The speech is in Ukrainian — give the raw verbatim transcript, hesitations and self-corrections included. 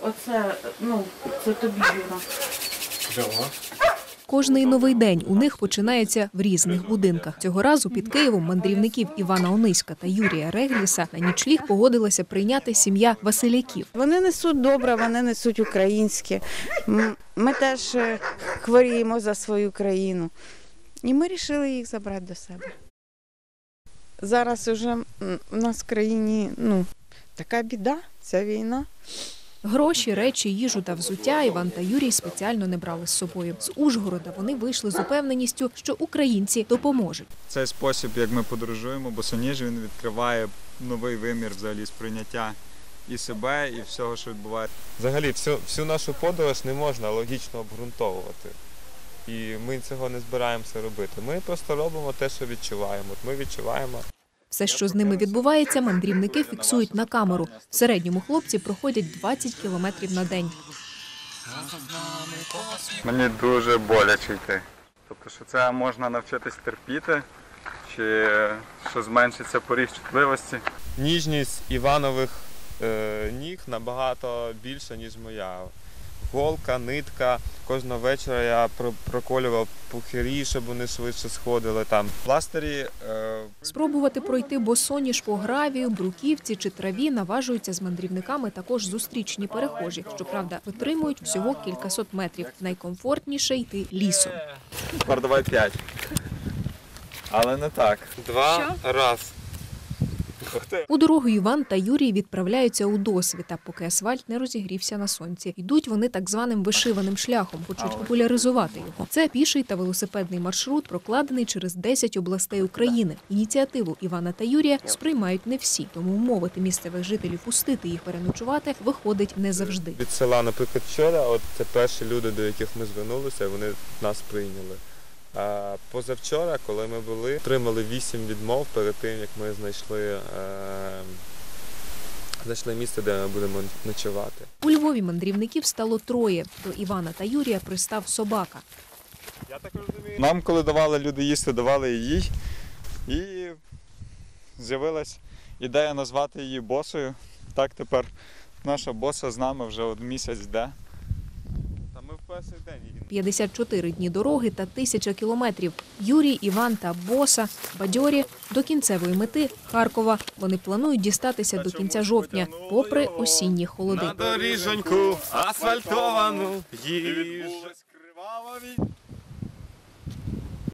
оце, ну, це тобі, Юра. Чого? Кожний новий день у них починається в різних будинках. Цього разу під Києвом мандрівників Івана Ониська та Юрія Регліса на нічліг погодилася прийняти сім'я Василяків. Вони несуть добре, вони несуть українське. Ми теж хворіємо за свою країну. І ми вирішили їх забрати до себе. Зараз вже у нас в країні, ну, така біда, ця війна. Гроші, речі, їжу та взуття Іван та Юрій спеціально не брали з собою. З Ужгорода вони вийшли з упевненістю, що українці допоможуть. Цей спосіб, як ми подорожуємо, босоніж, він відкриває новий вимір взагалі сприйняття і себе, і всього, що відбувається. Взагалі, всю, всю нашу подорож не можна логічно обґрунтовувати. І ми цього не збираємося робити. Ми просто робимо те, що відчуваємо. От ми відчуваємо. Все, що з ними відбувається, мандрівники фіксують на камеру. В середньому хлопці проходять двадцять кілометрів на день. Мені дуже боляче йти. Тобто, що це можна навчитись терпіти, чи що зменшиться поріг чутливості. Ніжність Іванових е, ніг набагато більша, ніж моя. Голка, нитка. Кожного вечора я проколював пухирі, щоб вони швидше сходили. Там пластирі. Е... Спробувати пройти босоніж по гравію, бруківці чи траві наважуються з мандрівниками також зустрічні перехожі. Щоправда, витримують всього кількасот метрів. Найкомфортніше йти лісом. Тепер давай п'ять. Але не так. Два, раз. У дорогу Іван та Юрій відправляються у досвіта, поки асфальт не розігрівся на сонці. Йдуть вони так званим вишиваним шляхом, хочуть популяризувати його. Це піший та велосипедний маршрут, прокладений через десять областей України. Ініціативу Івана та Юрія сприймають не всі, тому вмовити місцевих жителів пустити їх переночувати виходить не завжди. Від села, наприклад, вчора, от це перші люди, до яких ми звернулися, вони нас прийняли. А позавчора, коли ми були, отримали вісім відмов перед тим, як ми знайшли, е, знайшли місце, де ми будемо ночувати. У Львові мандрівників стало троє. До Івана та Юрія пристав собака. Я так розумію. Нам, коли давали люди їсти, давали їй. І з'явилась ідея назвати її босою. Так тепер наша боса з нами вже от місяць йде. Та ми в перший день її. п'ятдесят чотири дні дороги та тисяча кілометрів. Юрій, Іван та боса бадьорі до кінцевої мети – Харкова. Вони планують дістатися до кінця жовтня, попри осінні холоди. На доріжоньку асфальтовану їж.